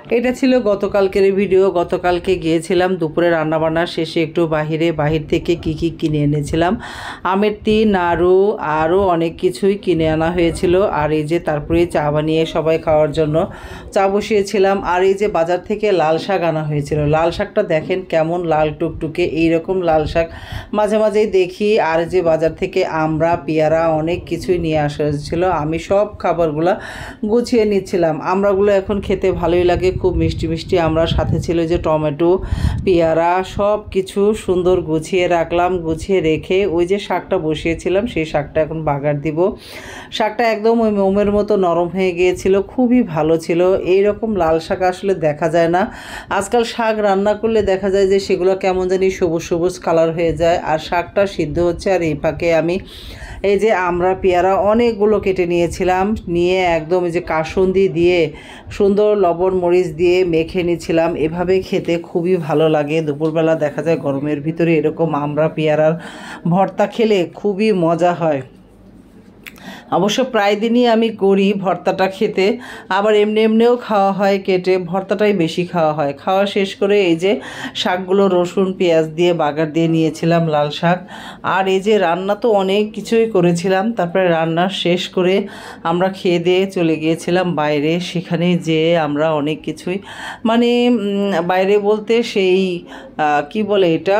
এটা ছিল গতকালকের ভিডিও। গতকালকে গিয়েছিলাম দুপুরে রান্নাবান্না শেষে একটু বাহির থেকে কি কিনে এনেছিলাম। আমের তি, নাড়ু, আরও অনেক কিছুই কিনে আনা হয়েছিল। আর এই যে তারপরে চা বানিয়ে সবাই খাওয়ার জন্য চা বসিয়েছিলাম। আর এই যে বাজার থেকে লাল শাক আনা হয়েছিল। লাল শাকটা দেখেন কেমন লাল টুকটুকে, এইরকম লাল শাক মাঝে মাঝেই দেখি। আর যে বাজার থেকে আমড়া, পেয়ারা অনেক কিছুই নিয়ে আসা হয়েছিল। আমি সব খাবারগুলো গুছিয়ে নিচ্ছিলাম। আমড়াগুলো এখন খেতে ভালোই লাগে, খুব মিষ্টি মিষ্টি। আমরা সাথে ছিল যে টমেটো, পেয়ারা, সব কিছু সুন্দর গুছিয়ে রাখলাম। গুছিয়ে রেখে ওই যে শাকটা বসিয়েছিলাম, সেই শাকটা এখন বাগার দিব। শাকটা একদম ওই মোমের মতো নরম হয়ে গিয়েছিল, খুবই ভালো ছিল। এই রকম লাল শাক আসলে দেখা যায় না। আজকাল শাক রান্না করলে দেখা যায় যে সেগুলো কেমন জানি সবুজ সবুজ কালার হয়ে যায়। আর শাকটা সিদ্ধ হচ্ছে, আর এই ফাঁকে আমি এই যে আমড়া, পেয়ারা অনেকগুলো কেটে নিয়েছিলাম। নিয়ে একদম এই যে কাসুন্দি দিয়ে সুন্দর লবণ মরিচ দিয়ে মেখে নিয়েছিলাম। এভাবে খেতে খুবই ভালো লাগে। দুপুরবেলা দেখা যায় গরমের ভিতরে এরকম আমড়া, পেয়ারার ভর্তা খেলে খুবই মজা হয়। অবশ্য প্রায় দিনই আমি করি ভর্তাটা খেতে, আবার এমনিও খাওয়া হয় কেটে। ভর্তাটাই বেশি খাওয়া হয়। খাওয়া শেষ করে এই যে শাকগুলো রসুন পেঁয়াজ দিয়ে বাগার দিয়ে নিয়েছিলাম, লাল শাক। আর এই যে রান্না তো অনেক কিছুই করেছিলাম। তারপরে রান্না শেষ করে আমরা খেয়ে দিয়ে চলে গিয়েছিলাম বাইরে। সেখানে যেয়ে আমরা অনেক কিছুই মানে বাইরে বলতে সেই কি বলে এটা,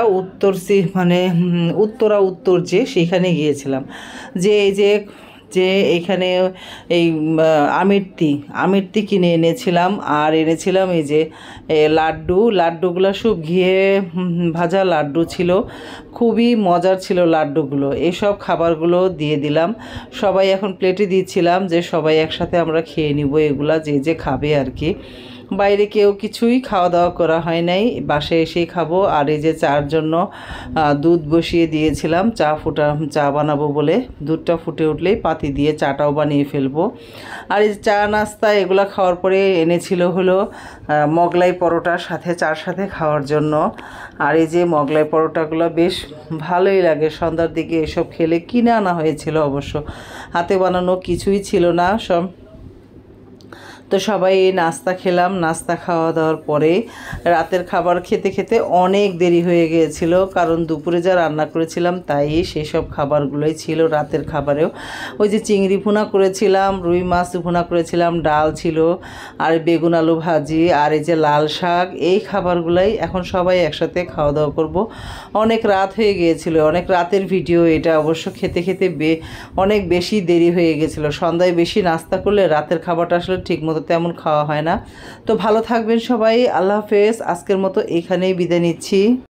উত্তর যে সেইখানে গিয়েছিলাম। যে এই যে এখানে এই আমিরতি কিনে এনেছিলাম। আর এনেছিলাম এই যে লাড্ডুগুলো সব ঘিয়ে ভাজা লাড্ডু ছিল, খুবই মজার ছিল লাড্ডুগুলো। এইসব খাবারগুলো দিয়ে দিলাম। সবাই এখন প্লেটে দিচ্ছিলাম যে সবাই একসাথে আমরা খেয়ে নিব এগুলা, যে খাবে আর কি। বাইরে কেউ কিছুই খাওয়া দাওয়া করা হয় নাই, বাসায় এসেই খাবো। আর এই যে চার জন্য দুধ বসিয়ে দিয়েছিলাম, চা বানাবো বলে। দুধটা ফুটে উঠলেই পাতি দিয়ে চাটাও বানিয়ে ফেলবো। আর এই চা নাস্তা এগুলো খাওয়ার পরে এনেছিল হলো মোগলাই পরোটা চার সাথে খাওয়ার জন্য। আর এই যে মোগলাই পরোটাগুলো বেশ ভালোই লাগে সন্ধ্যার দিকে এসব খেলে। কিনে আনা হয়েছিল অবশ্য, হাতে বানানো কিছুই ছিল না সব। তো সবাই নাস্তা খেলাম। নাস্তা খাওয়া দাওয়ার পরে রাতের খাবার খেতে খেতে অনেক দেরি হয়ে গিয়েছিল, কারণ দুপুরে যা রান্না করেছিলাম তাই সেই সব খাবারগুলোই ছিল রাতের খাবারেও। ওই যে চিংড়ি ভুনা করেছিলাম, রুই মাছ ভুনা করেছিলাম, ডাল ছিল, আর বেগুন আলু ভাজি, আর এই যে লাল শাক। এই খাবারগুলাই এখন সবাই একসাথে খাওয়া দাওয়া করব। অনেক রাত হয়ে গিয়েছিল, অনেক রাতের ভিডিও এটা। অবশ্য খেতে খেতে অনেক বেশি দেরি হয়ে গেছিলো। সন্ধ্যায় বেশি নাস্তা করলে রাতের খাবারটা আসলে ঠিকমতো তেমন খাওয়া হয় না। তো ভালো থাকবেন সবাই। আল্লাহ হাফেজ। আজকের মতো এখানেই বিদায় নিচ্ছি।